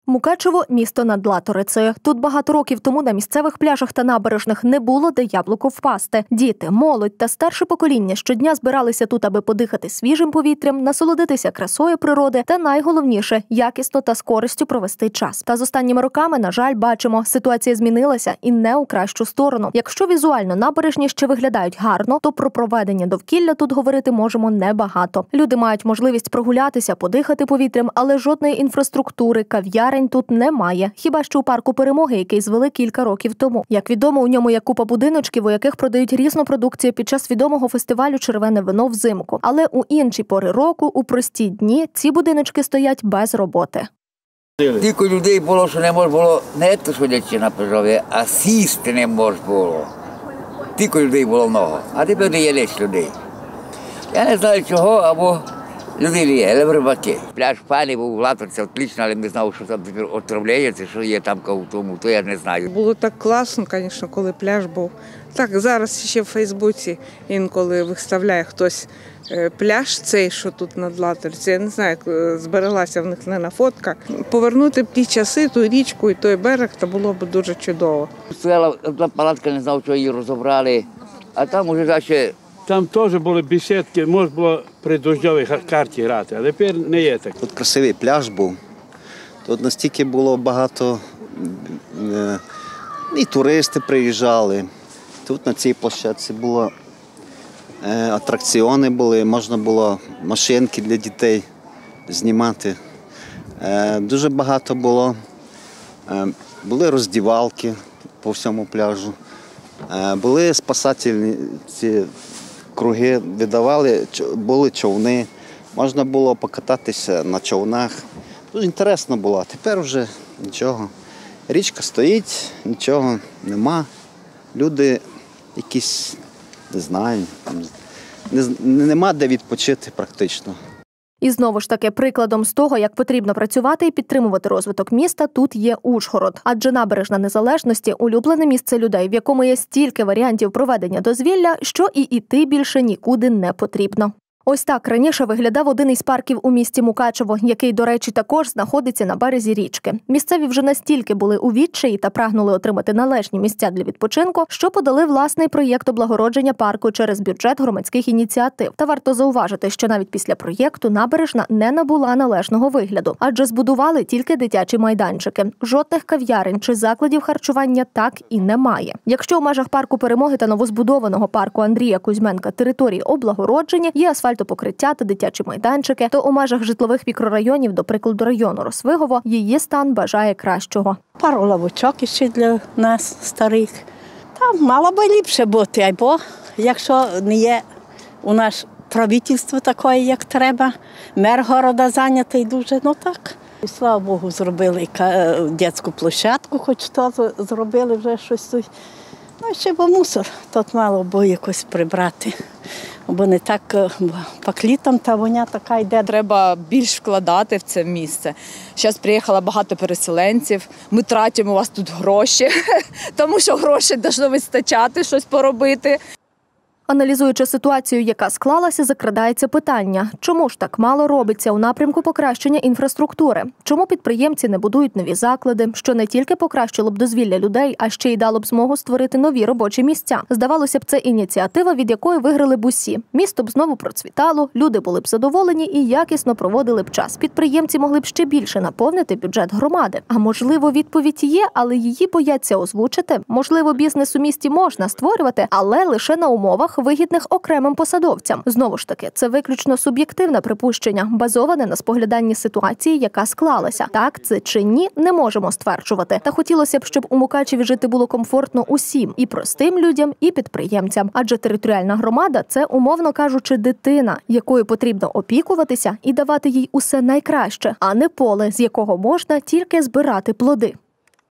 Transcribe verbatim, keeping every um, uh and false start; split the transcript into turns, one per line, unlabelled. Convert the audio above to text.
Мукачево – місто над Латорицею. Тут багато років тому на місцевих пляжах та набережних не було де яблуку впасти. Діти, молодь та старше покоління щодня збиралися тут, аби подихати свіжим повітрям, насолодитися красою природи та, найголовніше, якісно та з користю провести час. Та з останніми роками, на жаль, бачимо, ситуація змінилася і не у кращу сторону. Якщо візуально набережні ще виглядають гарно, то про проведення довкілля тут говорити можемо небагато. Люди мають можливість прогулятися, подихати повітрям, але жодної інфраструктури, кав'ярень тут немає. Хіба що у парку Перемоги, який звели кілька років тому. Як відомо, у ньому є купа будиночків, у яких продають різну продукцію під час відомого фестивалю «Червене вино» взимку. Але у інші пори року, у прості дні, ці будиночки стоять без роботи.
Тільки людей було, що не можна було не те, що дійти на пляжові, а сісти не можна було. Тільки людей було много, а тепер не є лише людей. Я не знаю чого, або люди є, але рибаки. Пляж пані був в Латорці, отлично, але не знав, що там тепер отравлення, що є там в тому, то я не знаю.
Було так класно, звісно, коли пляж був. Так, зараз ще в Фейсбуці інколи виставляє хтось пляж цей, що тут над Латорці. Я не знаю, як збереглася в них не на фотка. Повернути б ті часи, ту річку і той берег, то було б дуже чудово.
Стояла палатка, не знав, що її розібрали, а там уже далі...
Там теж були бесідки, можна було при дощовій карті грати, а тепер не є так.
Тут красивий пляж був, тут настільки було багато, і туристи приїжджали. Тут на цій площадці було атракціони були, можна було машинки для дітей знімати. Дуже багато було, були роздівалки по всьому пляжу, були спасательні ці круги, видавали, були човни, можна було покататися на човнах. Дуже інтересно було, а тепер вже нічого. Річка стоїть, нічого нема. Люди якісь, не знаю, нема де відпочити практично.
І знову ж таки, прикладом з того, як потрібно працювати і підтримувати розвиток міста, тут є Ужгород. Адже набережна Незалежності – улюблене місце людей, в якому є стільки варіантів проведення дозвілля, що і йти більше нікуди не потрібно. Ось так раніше виглядав один із парків у місті Мукачево, який, до речі, також знаходиться на березі річки. Місцеві вже настільки були у відчаї та прагнули отримати належні місця для відпочинку, що подали власний проєкт облагородження парку через бюджет громадських ініціатив. Та варто зауважити, що навіть після проєкту набережна не набула належного вигляду, адже збудували тільки дитячі майданчики. Жодних кав'ярень чи закладів харчування так і немає. Якщо у межах парку Перемоги та новозбудованого парку Андрія Кузьменка території облагороджені, є асфальт покриття та дитячі майданчики, то у межах житлових мікрорайонів, до прикладу району Росвигово, її стан бажає кращого.
Пару лавочок ще для нас старих. Там мало би ліпше бути, або якщо не є у нас правительство таке, як треба, мер города зайнятий дуже, ну так. І, слава Богу, зробили дитячу площадку, хоч то зробили вже щось тут. Ну, ще бо мусор, тут мало бо якось прибрати. Бо не так паклітом та воня така йде.
Треба більш вкладати в це місце. Зараз приїхало багато переселенців, ми тратимо у вас тут гроші, тому що гроші повинні вистачати, щось поробити.
Аналізуючи ситуацію, яка склалася, закрадається питання, чому ж так мало робиться у напрямку покращення інфраструктури? Чому підприємці не будують нові заклади, що не тільки покращило б дозвілля людей, а ще й дало б змогу створити нові робочі місця? Здавалося б, це ініціатива, від якої виграли б усі. Місто б знову процвітало, люди були б задоволені і якісно проводили б час. Підприємці могли б ще більше наповнити бюджет громади. А можливо, відповідь є, але її бояться озвучити? Можливо, бізнес у місті можна створювати, але лише на умовах, вигідних окремим посадовцям. Знову ж таки, це виключно суб'єктивне припущення, базоване на спогляданні ситуації, яка склалася. Так це чи ні, не можемо стверджувати. Та хотілося б, щоб у Мукачеві жити було комфортно усім, і простим людям, і підприємцям. Адже територіальна громада – це, умовно кажучи, дитина, якою потрібно опікуватися і давати їй усе найкраще, а не поле, з якого можна тільки збирати плоди.